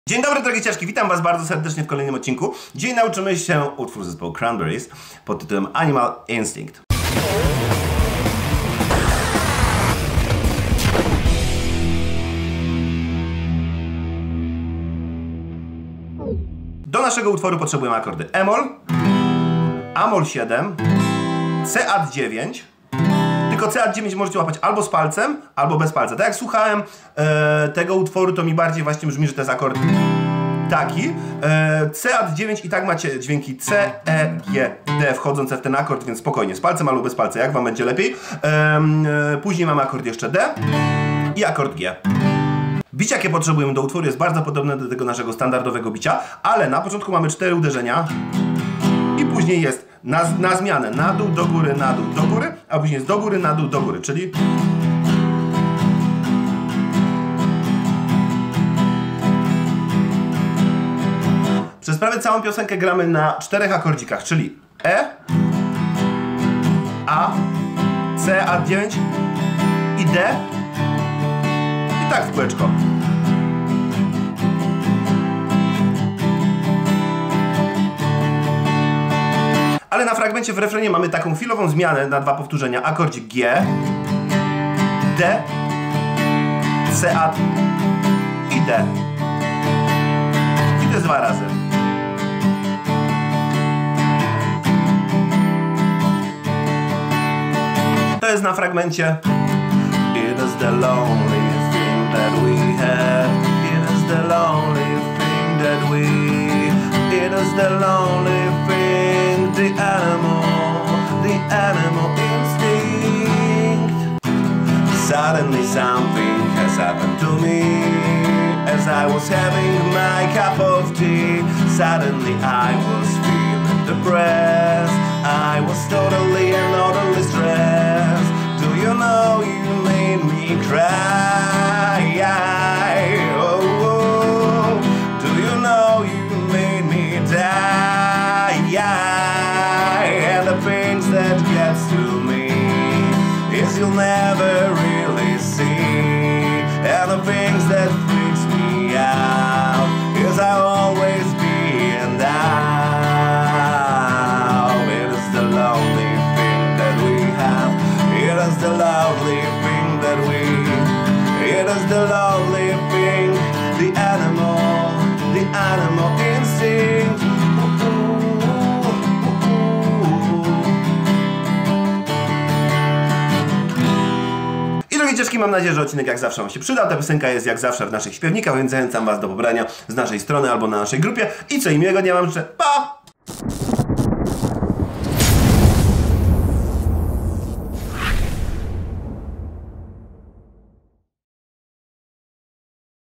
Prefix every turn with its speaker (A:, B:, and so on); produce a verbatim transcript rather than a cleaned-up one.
A: Dzień dobry, drogie ciaszki, witam was bardzo serdecznie w kolejnym odcinku. Dziś nauczymy się utwór zespołu Cranberries pod tytułem Animal Instinct. Do naszego utworu potrzebujemy akordy E-moll, A-moll siedem, C-ad dziewięć. Tylko C-ad dziewięć możecie łapać albo z palcem, albo bez palca. Tak jak słuchałem e, tego utworu, to mi bardziej właśnie brzmi, że to jest akord taki. E, C-ad dziewięć i tak macie dźwięki C, E, G, D wchodzące w ten akord, więc spokojnie, z palcem albo bez palca, jak wam będzie lepiej. E, e, później mamy akord jeszcze D i akord G. Bicie, jakie potrzebujemy do utworu, jest bardzo podobne do tego naszego standardowego bicia, ale na początku mamy cztery uderzenia i później jest na, na zmianę na dół, do góry, na dół, do góry, a później jest do góry, na dół, do góry, czyli przez prawie całą piosenkę gramy na czterech akordzikach, czyli E, A, C, ad dziewięć i D i tak w kółeczko. Ale na fragmencie w refrenie mamy taką chwilową zmianę na dwa powtórzenia. Akordzik G, D, C-ad i D. I to jest dwa razy. To jest na fragmencie It is the lonely thing that we have. It is the lonely thing that we It is the lonely thing, the animal, the animal instinct. Suddenly something has happened to me as I was having my cup of tea. Suddenly I was feeling depressed. I was totally and utterly stressed. Do you know you made me cry? Oh, oh. Do you know you made me die? And the things that gets to me is you'll never really see. And the things that freaks me out is I'll always be and out. It is the lonely thing that we have. It is the lovely thing that we It is the lovely thing, the animal, the animal instinct. I drogie cieszki, mam nadzieję, że odcinek jak zawsze wam się przydał. Ta piosenka jest jak zawsze w naszych śpiewnikach, więc zachęcam was do pobrania z naszej strony albo na naszej grupie. I co, i miłego dnia wam życzę. Pa!